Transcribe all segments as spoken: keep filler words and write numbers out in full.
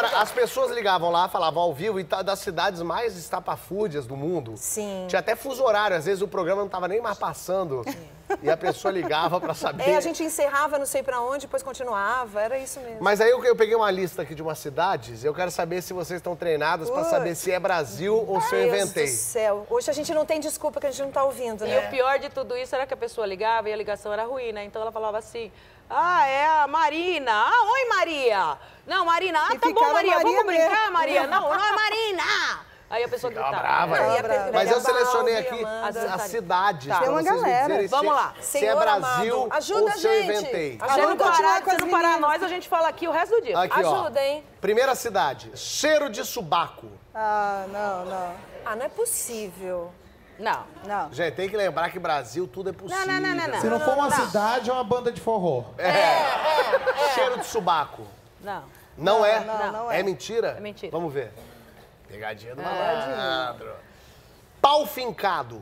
Agora, as pessoas ligavam lá, falavam ao vivo, e tá das cidades mais estapafúrdias do mundo. Sim. Tinha até fuso horário, às vezes o programa não tava nem mais passando. E a pessoa ligava pra saber. É, a gente encerrava não sei pra onde, depois continuava, era isso mesmo. Mas aí eu, eu peguei uma lista aqui de umas cidades, eu quero saber se vocês estão treinados pra saber se é Brasil ou se eu inventei. Deus do céu. Hoje a gente não tem desculpa que a gente não tá ouvindo, né? E o pior de tudo isso era que a pessoa ligava e a ligação era ruim, né? Então ela falava assim, ah, é a Marina. Ah, oi, Maria. Não, Marina. Ah, E tá bom, ficava Maria, Maria vamos brincar, mesmo. Maria? Não, não é Marina. Aí a pessoa Ficava gritava. brava. Não, né? ia pra- Mas eu pegar selecionei balde, aqui Amanda. as cidades. Tá. pra Tem uma vocês me galera. dizerem Vamos se- lá. Se é Senhor Brasil amado, ajuda ou a se eu gente. inventei. Ajuda. Se não Vamos continuar parar, com se as não parar meninas. nós, a gente fala aqui o resto do dia. Aqui, ó. Ajuda, hein? Primeira cidade, cheiro de subaco. Ah, não, não. Ah, não é possível. Não. Não. Gente, tem que lembrar que Brasil tudo é possível. não, não, não, não. Se não for uma cidade, é uma banda de forró. Cheiro de subaco. Não. Não, é? não, não é. É mentira? É mentira. Vamos ver. Pegadinha do malandro. Pau fincado.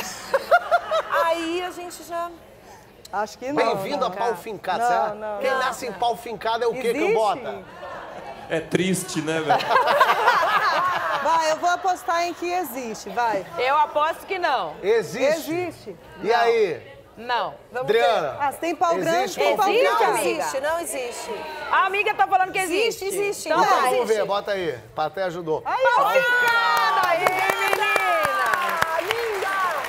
Aí a gente já... Acho que não. Bem-vindo a não. pau fincado. Não, Será? não, Quem não. nasce em pau fincado é o quê que eu Existe? bota? É triste, né, velho? Vai, eu vou apostar em que existe, vai. Eu aposto que não. Existe. Existe. E aí? Não. Vamos Adriana? Ah, se tem pau Existe grande, pau tem pau Existe, ver. Não grande. amiga? existe, não existe. A amiga tá falando que existe. Existe, existe. Então, Não, Então vai. vamos existe. ver, bota aí. Paté ajudou. Aí, Pau ó. fincado aí, menina. Ah, linda!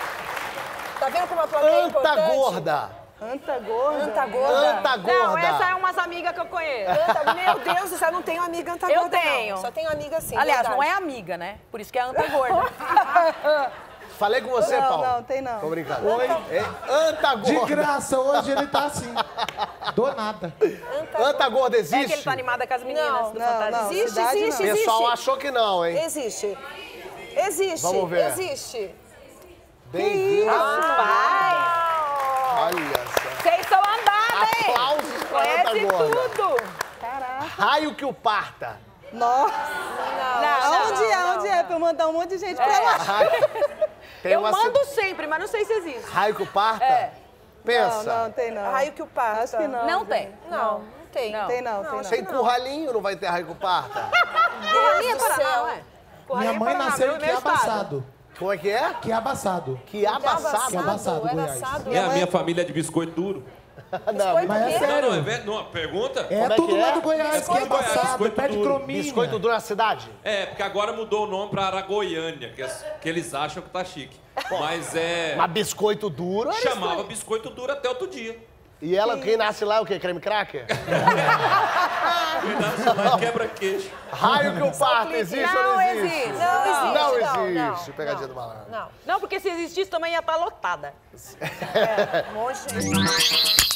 Tá vendo como a plateia é Anta importante? gorda. Anta gorda. Anta gorda. Anta Não, gorda. essa é umas amigas que eu conheço. Anta- Meu Deus do céu, eu não tenho amiga anta Eu gorda, não. tenho. Só tenho amiga assim, Aliás, verdade. não é amiga, né? Por isso que é anta gorda. Falei com você, Não, Paulo. não, tem não. Tô brincando. Oi? Anta De gorda. graça, hoje ele tá assim. Do nada. Anta gorda É que ele existe? tá animada com as meninas Não, do não, Fantasia. não. Existe, Cidade, existe, O existe. pessoal achou que não, hein? Existe. Existe. Vamos ver. Existe. Bem-vindo. Pai, Olha só. vocês são andadas, hein? Aplausos pra Anta Conhece gorda. tudo. Caraca. Raio que o parta. Nossa. Não, não, Onde não, é? não. Onde é? Pra eu mandar um monte de gente pra lá. Raio... Tem Eu uma mando ci- sempre, mas não sei se existe. Raio que o parta? É. Pensa. Não, não, tem não. Raio que o parta. Acho que não. Não gente. tem. Não, não tem. Não. Tem não, tem não. Tem curralinho, não vai ter raio que o parta? Curralinho é do Paraná, céu. não é? Minha Curralinho é mãe Paraná, nasceu meu- em meu estado. Quiabaçado. Como é que é? Quiabaçado. Quiabaçado? Quiabaçado, era Goiás. assado. É, a minha família é de biscoito duro. Não, Biscoito Mas é quê? Não, não, é sério. velho. Não, pergunta? É Como é tudo que lá é? do Goiás, Biscoito Quiabaçado, Biscoito pé de duro. crominha. Biscoito duro na cidade? É, porque agora mudou o nome pra Aragoiânia, que, es- que eles acham que tá chique. Mas é... Mas biscoito duro era Chamava estranho. biscoito duro até outro dia. E ela, quem nasce lá é o quê? Creme cracker? Cuidado, lá e quebra queixo. Raio que o parta, existe ou Não não existe? existe. Não existe. Não não, existe. não, Pegadinha não, do malandro. Não. Não, porque se existisse também ia estar lotada. Um monte de gente.